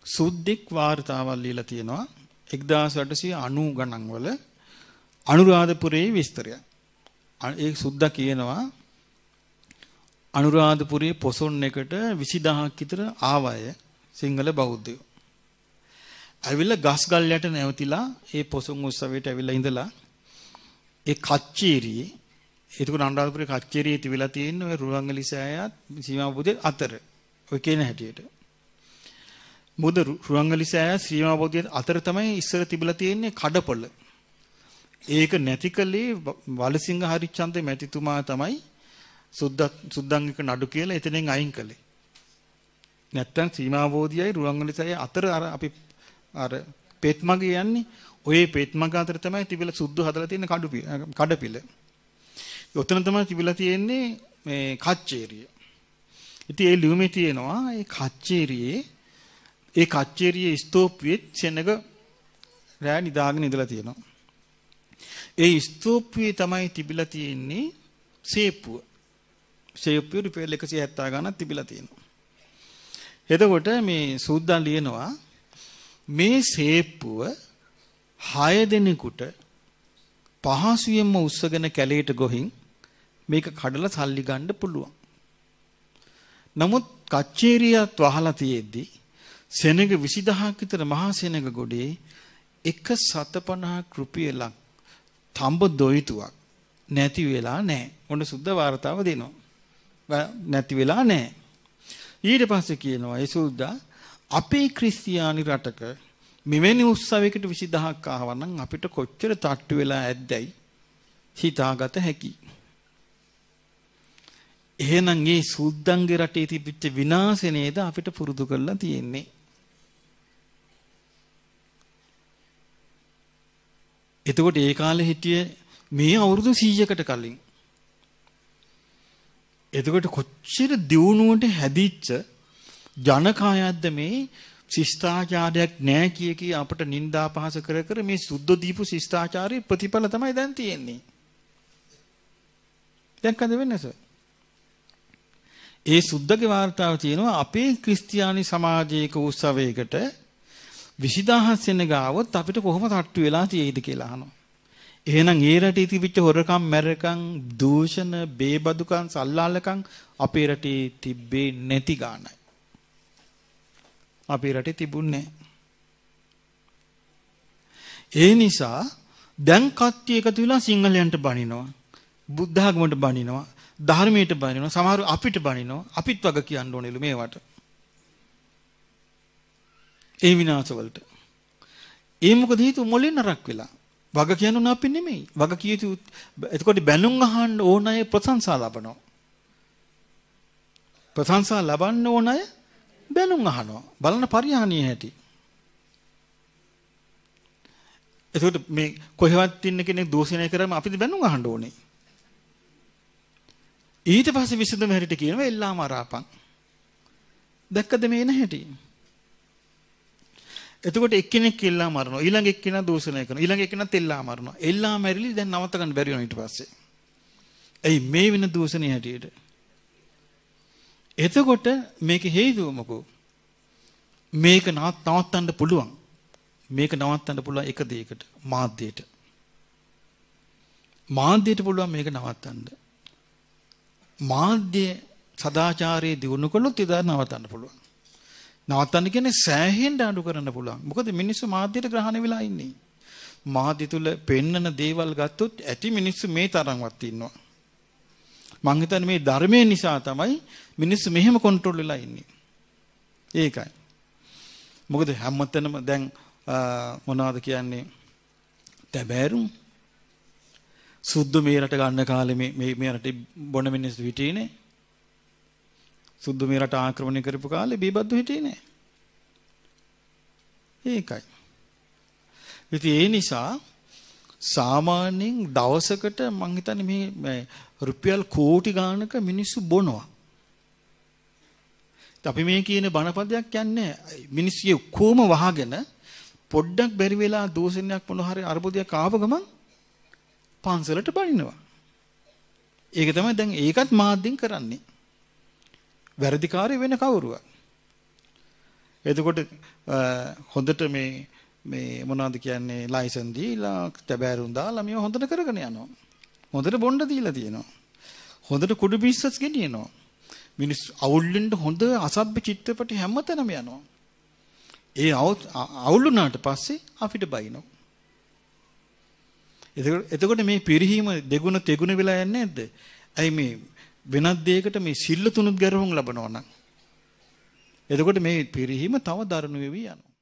සුද්දෙක් වාර්තාවල් ලියලා තියෙනවා 1890 ගණන් වල අනුරාධපුරයේ විස්තරයක්. ඒ සුද්දා කියනවා අනුරාධපුරයේ පොසොන් එකට 20000ක් විතර ආවය සිංහල බෞද්ධයෝ. ඇවිල්ලා ගස්ගල් යට නැවතිලා ඒ පොසොන් උත්සවයට ඇවිල්ලා ඉඳලා ඒ කච්චේරියේ එතකොට අනුරාධපුරයේ කච්චේරියේ තිබිලා තියෙන ඔය රුවන්වැලි සෑයත් සීමාබෝධිය අතර ඔය කියන හැටියට. මොකද රුවන්වැලි සෑය සීමාබෝධිය අතර තමයි ඉස්සර තිබිලා තියෙන්නේ කඩපොළ. ඒක නැතිකලේ වලසිංහ හරිචන්ද මැතිතුමා තමයි සුද්දංගික නඩු කියලා එතනින් අයින් කළේ. නැත්තම් සීමාබෝධියයි රුවන්වැලි සෑය අතර අපි පෙත්මග යන්නේ ඔය පෙත්මග අතර තමයි තිබිලා සුද්ධ හදලා තියෙන කඩපිල. ඔතන තමයි තිබිලා තියෙන්නේ මේ කච්චේරිය. ඉතින් ඒ ලියුමේ තියෙනවා ඒ කච්චේරියේ ස්තූපයේ සෙනඟ රෑ නිදාගෙන ඉඳලා තියෙනවා. ඒ ස්තූපයේ තමයි තිබිලා තියෙන්නේ සේප්පුව. සේප්පුව රුපියල් 170 ගණන් තිබිලා තියෙනවා. එතකොට මේ සූද්දන් ලියනවා මේ සේප්පුව 6 දිනෙකට පහසුවෙන්ම උස්සගෙන කැලේට ගොහින් මේක කඩලා සල්ලි ගන්න පුළුවන්. නමුත් කච්චේරියත් වහලා තියෙද්දි සෙනඟ 20000ක් විතර මහා සෙනඟ ගොඩේ 150 රුපියලක් තඹ දොයිතුවක් නැති වෙලා නැහැ. මොන සුද්ධ වාර්තාව දෙනවා. නැති වෙලා නැහැ. ඊට පස්සේ කියනවා ඒ සුද්දා අපේ ක්‍රිස්තියානි රටක මෙවැනි උත්සවයකට 20000ක් ආවනම් අපිට කොච්චර තට්ටු වෙලා ඇද්දයි හිතාගත හැකි. එහෙනම් මේ සුද්දන්ගේ රටේ තිබිච්ච විනාශය නේද අපිට පුරුදු කරලා තියෙන්නේ. එතකොට ඒ කාලේ හිටිය මේ අවුරුදු 100කට කලින් එතකොට කොච්චර දියුණුවට හැදිච්ච ජනකායද්ද මේ ශිෂ්ටාචාරයක් නැහැ කිය අපට නින්දා පහස කර කර මේ සුද්ධ දීපු ශිෂ්ටාචාරයේ ප්‍රතිඵල තමයි දැන් තියෙන්නේ. දැක්කද වෙනස? ඒ සුද්ධගේ වාර්තාව තියෙනවා අපේ ක්‍රිස්තියානි සමාජයක උත්සවයකට 20000 සෙනඟ ආවොත් අපිට කොහොම තට්ටු වෙලා තියෙයිද කියලා අහනවා. එහෙනම් ඒ රටේ තිබිච්ච හොරකම් මැරකම් දූෂණ බේබදුකම් සල්ලාලකම් අපේ රටේ තිබ්බේ නැති ගානයි. අපේ රටේ තිබුණේ නැහැ. ඒ නිසා දැන් කට්ටිය එකතු වෙලා සිංහලයන්ට බනිනවා. බුද්ධ ආගමට බනිනවා. ධර්මයට බනිනවා. සමහරව අපිට බනිනවා. අපිත් වග කියන්න ඕනෙලු මේවට. ඒ විනාශ වලට. ඒ මොකද හේතුව මොලේ නරක් වෙලා. වග කියන්න ඕන අපි නෙමෙයි. වග කිය යුතු එතකොට බැනුම් අහන්න ඕන අය ප්‍රශංසා ලබනවා. ප්‍රශංසා ලබන්න ඕන අය බැනුම් අහනවා. බලන පරිහානිය හැටි. එතකොට මේ කොහෙවත් ඉන්න කෙනෙක් දෝෂණය කරාම අපිට බැනුම් අහන්න ඕනේ. ඊට පස්සේ විසඳුම හැටියට කියනවා එල්ලාම අරාපන්. දැක්කද මේ නැහැටි? එතකොට එක්කෙනෙක් එල්ලා මරනවා. ඊළඟ එක්කෙනා දෝෂණය කරනවා. ඊළඟ එක්කෙනාත් එල්ලා මරනවා. එල්ලා මැරිලි දැන් නවත්ත ගන්න බැරි වෙනවා ඊට පස්සේ. එයි මේ වෙන දෝෂණේ හැටියට. එතකොට මේක හේතුව මොකෝ? මේක නවත්තන්න පුළුවන්. මේක නවත්තන්න පුළුවන් එක දෙයකට මාධ්‍යයට. මාධ්‍යයට පුළුවන් මේක නවත්තන්න. මාධ්‍ය සදාචාරයේ දියුණු කළොත් ඒක නවත්තන්න පුළුවන්. නවත්තන්න කියන්නේ සෑහෙන්න අඩු කරන්න පුළුවන්. මොකද මිනිස්සු මාධ්‍යයට ග්‍රහණය වෙලා ඉන්නේ. මාධ්‍ය තුල පෙන්නන දේවල් ගත්තොත් ඇති මිනිස්සු මේ තරම්වත් ඉන්නවා. මං හිතන්නේ මේ ධර්මයේ නිසා තමයි මිනිස්සු මෙහෙම කන්ට්‍රෝල් වෙලා ඉන්නේ. ඒකයි. මොකද හැමතැනම දැන් මොනවද කියන්නේ තැබෑරුම් සුද්ධ මේ රට ගන්න කාලේ මේ රටේ බොන මිනිස්සු හිටියේ සුද්ධ මේ රට ආක්‍රමණය කරපු කාලේ බීබද්දු හිටියේ නෑ. ඒකයි. ඉතින් ඒ නිසා සාමාන්‍යයෙන් දවසකට මං හිතන්නේ මේ රුපියල් කෝටි ගානක මිනිස්සු බොනවා. අපි මේ කියන බණපදයක් කියන්නේ මිනිස්සු කොහොම වහගෙන පොඩ්ඩක් බැරි වෙලා දෝෂණයක් මොන හරි අර්බුදයක් ආව ගමන් පන්සලට බනිනවා. ඒක තමයි දැන් ඒකත් මාධ්‍යෙන් කරන්නේ. වැරදිකාරය වෙන කවුරුවක්. එතකොට හොඳට මේ මොනවද කියන්නේ ලයිසන් දීලා තැබෑරුම් දාලා මේව හොඳට කරගෙන යනවා. හොඳට බොණ්ඩ දීලා තියෙනවා. හොඳට කුඩු බිස්සස් ගෙනියනවා. මිනිස් අවුල්ලින්ද හොඳ අසභ්‍ය චිත්‍රපටි හැමතැනම යනවා. ඒ අවුල් වුණාට පස්සේ අපිට බයිනවා. එතකොට මේ පිරිහීම දෙගුණ තෙගුණ වෙලා යන්නේ නැද්ද? ඇයි මේ වෙනත් දෙයකට මේ සිල්ල තුනුත් ගැරහුම් ලබනවා නම්. එතකොට මේ පිරිහීම තව දරුණු වෙවි යනවා.